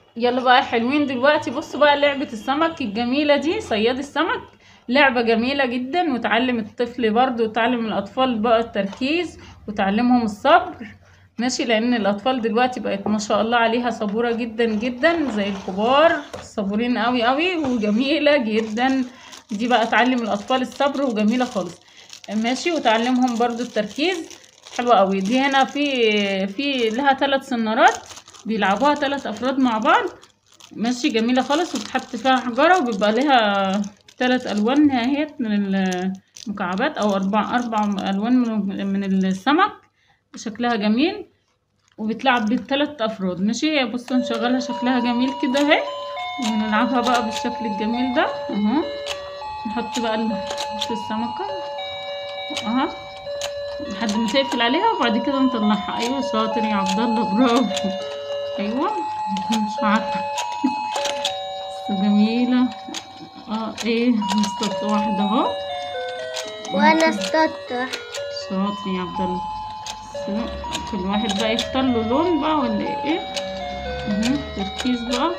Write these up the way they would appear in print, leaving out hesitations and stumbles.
يلا بقى حلوين دلوقتي، بصوا بقى لعبة السمك الجميلة دي، صياد السمك. لعبة جميلة جدا، وتعلم الطفل برضو وتعلم الأطفال بقى التركيز وتعلمهم الصبر. ماشي، لأن الأطفال دلوقتي بقت ما شاء الله عليها صبورة جدا جدا زي الكبار، صبورين قوي قوي وجميلة جدا. دي بقى تعلم الأطفال الصبر وجميلة خالص. ماشي، وتعلمهم برضو التركيز. حلوة قوي دي. هنا في لها 3 سنارات بيلعبوها 3 افراد مع بعض. ماشي، جميلة خالص، وبتحط فيها حجرة وبيبقى لها 3 الوان نهايات من المكعبات، او اربع الوان من السمك. شكلها جميل، وبتلعب ب3 افراد. ماشي، بصوا نشغلها شكلها جميل كده اهي، ونلعبها بقى بالشكل الجميل ده اهو. نحط بقى السمكة اهو لحد ما تقفل عليها، وبعد كده نطلعها. ايوه شاطر يا عبد الله، برافو. ايوه مش عارفه بس جميله. ايه، اصطدت واحده اهو. وانا اصطدت واحدة. شاطر يا عبد الله. كل واحد بقى يختار له لون بقى ولا ايه. تركيز بقى.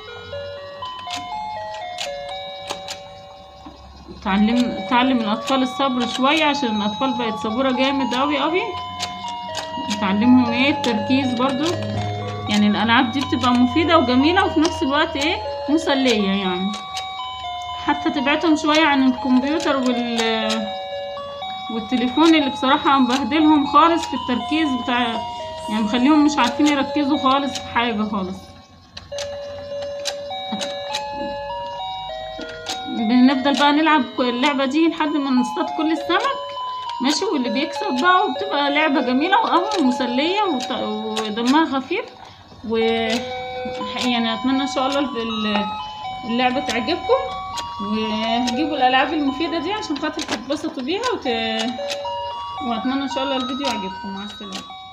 تعلم الاطفال الصبر شويه، عشان الاطفال بقت صبوره جامد اوي اوي. تعلمهم ايه التركيز برضو. يعني الالعاب دي بتبقى مفيده وجميله، وفي نفس الوقت ايه، مسليه يعني. حتى تبعدهم شويه عن الكمبيوتر والتليفون اللي بصراحه مبهدلهم خالص في التركيز بتاع. يعني مخليهم مش عارفين يركزوا خالص في حاجه خالص. بنفضل بقى نلعب اللعبه دي لحد ما نصطاد كل السمك. ماشي، واللي بيكسب بقى، وبتبقى لعبه جميله وقوي ومسليه ودمها خفيف. و يعني اتمنى ان شاء الله اللعبه تعجبكم، وجيبوا الالعاب المفيده دي عشان خاطر تتبسطوا بيها واتمنى ان شاء الله الفيديو يعجبكم. مع السلامه.